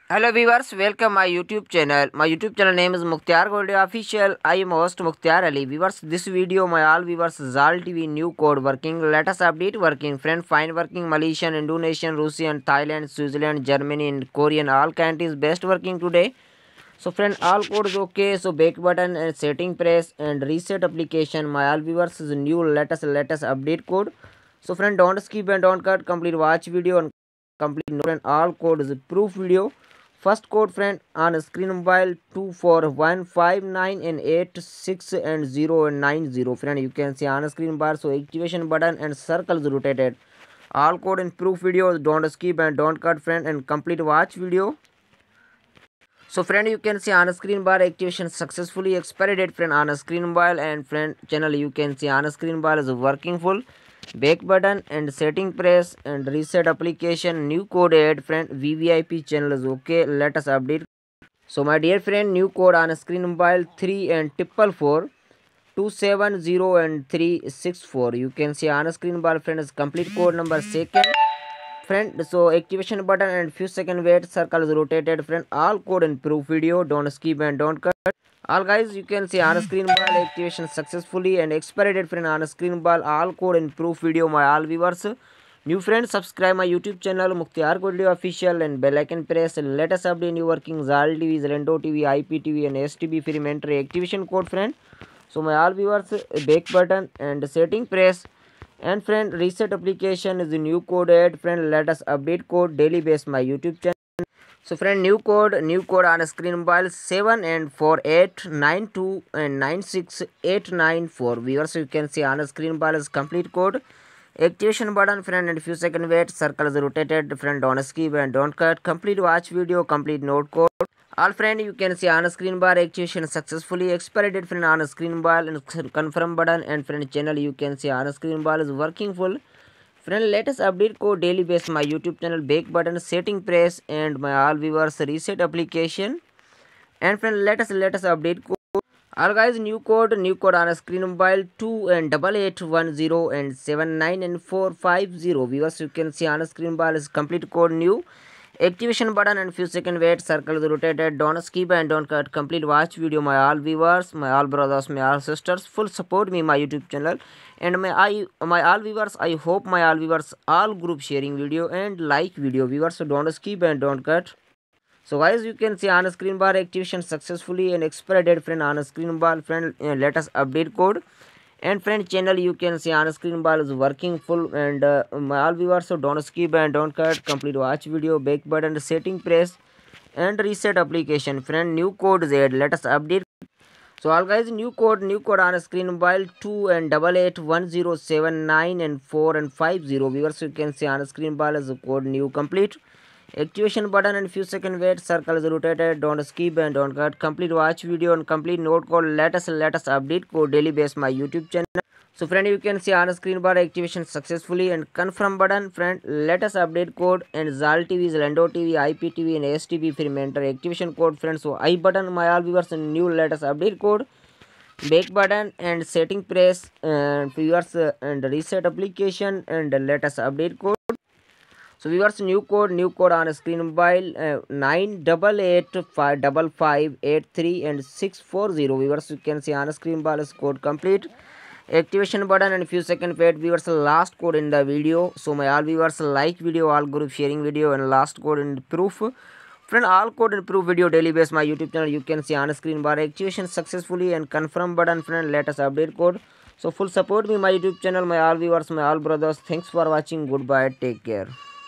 Hello viewers, welcome my YouTube channel. My YouTube channel name is Mukhtar Goldie Official. I am host Mukhtar Ali. Viewers, this video my all viewers Zal TV new code working. Let us update working. Friend, find working Malaysian, Indonesian, Russian, Thailand, Switzerland, Germany and Korean. All countries best working today. So friend, all code is okay. So back button and setting press and reset application. My all viewers is new. Let us update code. So friend, don't skip and don't cut. Complete watch video and complete note. And all code is proof video. First code friend on screen mobile 24159 and 86 and 0 and 90 friend, you can see on screen bar. So activation button and circles rotated. All code in proof video. Don't skip and don't cut friend and complete watch video. So friend, you can see on screen bar activation successfully. Expiry date friend on screen mobile and friend channel you can see on screen bar is working full. Back button and setting press and reset application. New code add friend. VVIP channel is okay. Let us update. So my dear friend, new code on screen mobile 3 and 444 270 and 364. You can see on screen bar friend is complete code number second friend. So activation button and few second wait, circle is rotated friend. All code in proof video. Don't skip and don't cut. All guys, you can see on screen ball activation successfully and expiry date friend on screen ball. All code in proof video. My all viewers, new friends, subscribe my YouTube channel Mukhtar Goldie Official and bell icon press. Let us update new working Zal TV, Zalando TV, IPTV and STB free entry activation code friend. So my all viewers, back button and setting press and friend reset application is the new code add friend. Let us update code daily base my YouTube channel. So friend, new code on screen mobile 7 and 4892 and 96894 viewers, you can see on screen bar is complete code. Activation button friend and few second wait, circle is rotated friend. Don't skip and don't cut. Complete watch video, complete note code. All friend, you can see on screen bar activation successfully. Expiry date friend on screen bar and confirm button and friend channel you can see on screen bar is working full. Friend, let us update code daily base my YouTube channel. Back button setting press and my all viewers reset application and friend let us update code. All guys, new code on a screen mobile 2 and 8810 and 79 and 450 viewers, you can see on a screen bar is complete code new. Activation button and few second wait, circle is rotated. Don't skip and don't cut. Complete watch video. My all viewers, my all brothers, my all sisters, full support me my YouTube channel and my all viewers. I hope my all viewers all group sharing video and like video viewers. So don't skip and don't cut. So guys, you can see on screen bar activation successfully and expiry date friend on screen bar friend. Let us update code. And friend channel you can see on screen bar is working full and my all viewers, so don't skip and don't cut. Complete watch video. Back button setting press and reset application friend. New code is add. Let us update. So all guys, new code on screen mobile 2 and 881079 and 4 and 50 viewers, you can see on screen bar is code new complete. Activation button and few second wait, circle is rotated. Don't skip and don't cut. Complete watch video and complete note code. Let us update code daily base my YouTube channel. So friend, you can see on screen bar activation successfully and confirm button friend. Let us update code and Zal TV, Zalando TV, IPTV and STB free mentor activation code friend. So I button my all viewers and new let us update code. Back button and setting press and viewers and reset application and let us update code. So viewers, new code on screen mobile 9885553 and 640 viewers, you can see on screen bar is code complete. Activation button and few second wait viewers, last code in the video. So my all viewers like video, all group sharing video and last code in proof friend. All code and proof video daily base my YouTube channel, you can see on screen bar activation successfully and confirm button friend. Let us update code. So full support me my YouTube channel, my all viewers, my all brothers. Thanks for watching. Goodbye, take care.